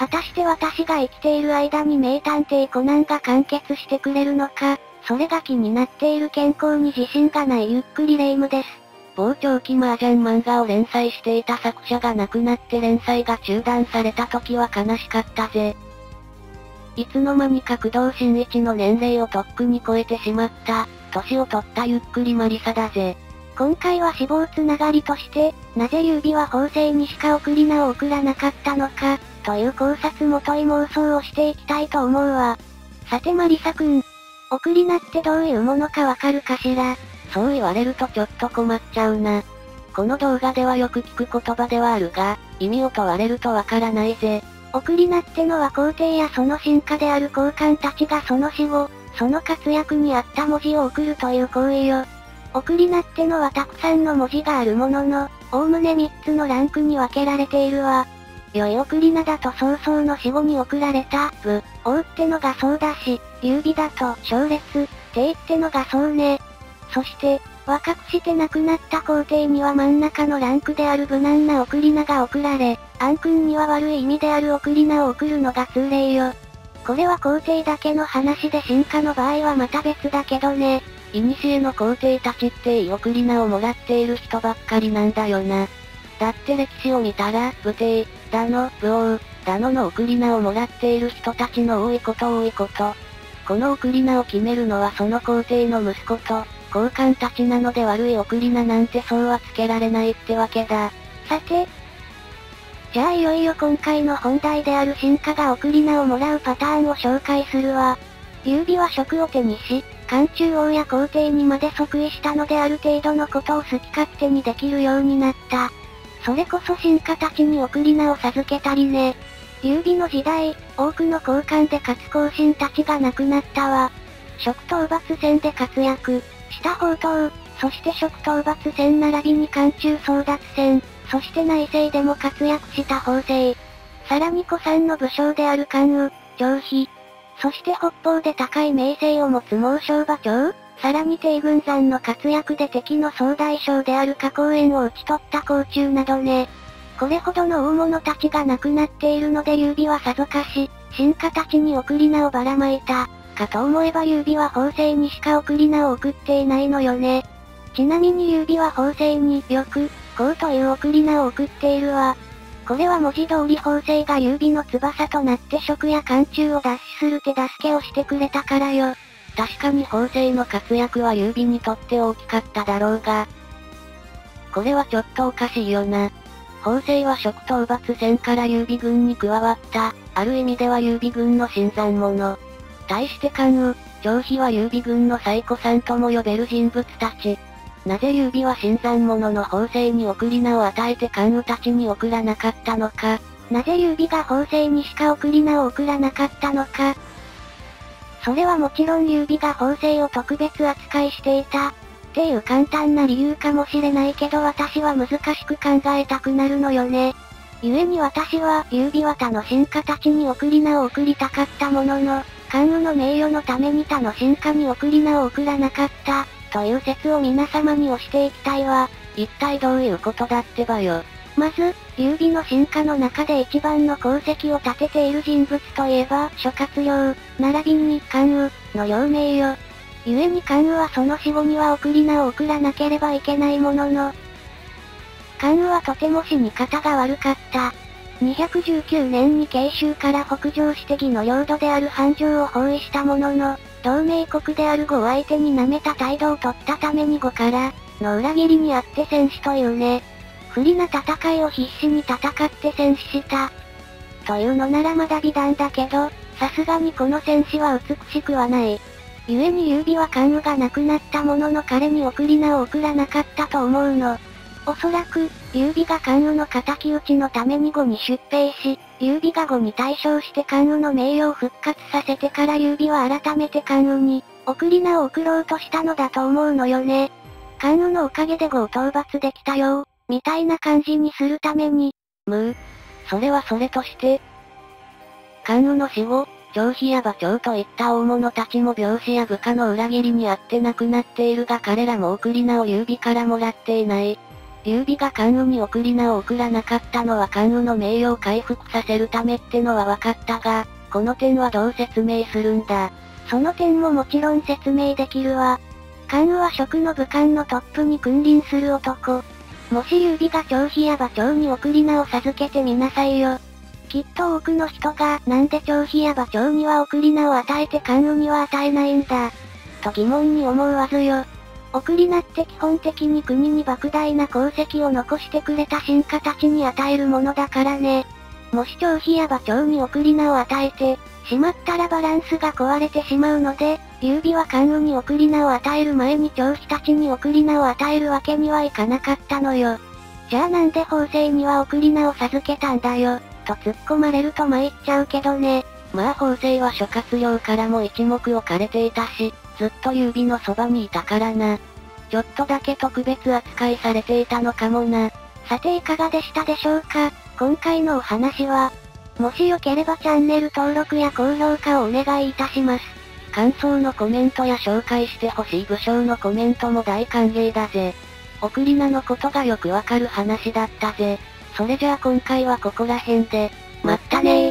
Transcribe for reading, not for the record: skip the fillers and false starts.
果たして私が生きている間に名探偵コナンが完結してくれるのか、それが気になっている健康に自信がないゆっくりレ夢ムです。 某長期麻雀漫画を連載していた作者が亡くなって連載が中断された時は悲しかったぜ。いつの間にか工藤新一の年齢をとっくに超えてしまった、年を取ったゆっくりマリサだぜ。 今回は死亡つながりとして、なぜ劉備は法政にしか送り名を送らなかったのか、という考察もとい妄想をしていきたいと思うわ。さてマリサくん、送り名ってどういうものかわかるかしら？ そう言われるとちょっと困っちゃうな。この動画ではよく聞く言葉ではあるが、意味を問われるとわからないぜ。 送り名ってのは皇帝やその臣下である高官たちがその死後、その活躍に合った文字を送るという行為よ。送り名ってのはたくさんの文字があるものの、おおむね3つのランクに分けられているわ。良い送り名だと早々の死後に送られた、王ってのがそうだし、劉備だと奨烈、帝ってのがそうね。そして、若くして亡くなった皇帝には真ん中のランクである無難な送り名が送られ、暗君には悪い意味である送り名を送るのが通例よ。これは皇帝だけの話で臣下の場合はまた別だけどね。 古の皇帝たちっていい送り名をもらっている人ばっかりなんだよな。だって歴史を見たら、武帝、だの、武王、だの送り名をもらっている人たちの多いこと。この送り名を決めるのはその皇帝の息子と、高官たちなので悪い送り名なんてそうはつけられないってわけだ。 さて、じゃあいよいよ今回の本題である臣下が送り名をもらうパターンを紹介するわ。劉備は職を手にし、漢中王や皇帝にまで即位したのである程度のことを好き勝手にできるようになった。それこそ臣下たちに送り名を授けたりね。劉備の時代、多くの高官でかつ後進たちが亡くなったわ。職討伐戦で活躍した宝刀、そして職討伐戦並びに漢中争奪戦、そして内政でも活躍した法政。さらに古参の武将である関羽、張飛。そして北方で高い名声を持つ猛将馬超、さらに帝軍山の活躍で敵の総大将である花公園を討ち取った甲冑などね。これほどの大物たちが亡くなっているので劉備はさぞかし、臣下たちに送り名をばらまいた、かと思えば劉備は法政にしか送り名を送っていないのよね。ちなみに劉備は法政によく、こうという送り名を送っているわ。これは文字通り法政が劉備の翼となって職や漢中を奪取する手助けをしてくれたからよ。 確かに法政の活躍は劉備にとって大きかっただろうが。これはちょっとおかしいよな。法政は職討伐戦から劉備軍に加わった、ある意味では劉備軍の新参者。対して関羽、張飛は劉備軍の最古参とも呼べる人物たち。なぜ劉備は新参者の法政に送り名を与えて関羽たちに送らなかったのか。 なぜ劉備が法政にしか送り名を送らなかったのか。それはもちろん劉備が法政を特別扱いしていた、っていう簡単な理由かもしれないけど私は難しく考えたくなるのよね。故に私は劉備は他の臣下たちに送り名を送りたかったものの、関羽の名誉のために他の臣下に送り名を送らなかった、という説を皆様に推していきたいわ。 一体どういうことだってばよ。 まず、劉備の臣下の中で一番の功績を立てている人物といえば諸葛亮、並びに関羽の両名よ。故に関羽はその死後には送り名を送らなければいけないものの、関羽はとても死に方が悪かった。219年に慶州から北上して魏の領土である繁盛を包囲したものの、同盟国である呉を相手に舐めた態度を取ったために呉からの裏切りにあって戦死というね。不利な戦いを必死に戦って戦死した。というのならまだ美談だけど、さすがにこの戦死は美しくはない。故に劉備は関羽が亡くなったものの彼に送り名を送らなかったと思うの。おそらく、劉備が関羽の敵討ちのために呉に出兵し、劉備が呉に大勝して関羽の名誉を復活させてから劉備は改めて関羽に、送り名を送ろうとしたのだと思うのよね。関羽のおかげで呉を討伐できたよ、みたいな感じにするために。 それはそれとして、関羽の死後、張飛や馬超といった大物たちも病死や部下の裏切りにあって亡くなっているが彼らも送り名を劉備からもらっていない。 劉備が関羽に送り名を送らなかったのは関羽の名誉を回復させるためってのは分かったが、この点はどう説明するんだ。 その点ももちろん説明できるわ。関羽は蜀の武官のトップに君臨する男。もし劉備が張飛や馬超に送り名を授けてみなさいよ。きっと多くの人が、なんで張飛や馬超には送り名を与えて関羽には与えないんだ。と疑問に思うはずよ。送り名って基本的に国に莫大な功績を残してくれた臣下たちに与えるものだからね。もし張飛や馬超に送り名を与えて、しまったらバランスが壊れてしまうので、劉備は関羽に送り名を与える前に張飛たちに送り名を与えるわけにはいかなかったのよ。じゃあなんで法政には送り名を授けたんだよ、と突っ込まれると参っちゃうけどね。 まあ法政は諸葛亮からも一目置かれていたし、ずっと劉備のそばにいたからな。ちょっとだけ特別扱いされていたのかもな。 さていかがでしたでしょうか。今回のお話は、もしよければチャンネル登録や高評価をお願いいたします。 感想のコメントや紹介してほしい武将のコメントも大歓迎だぜ。送り名のことがよくわかる話だったぜ。それじゃあ今回はここら辺で、まったねー。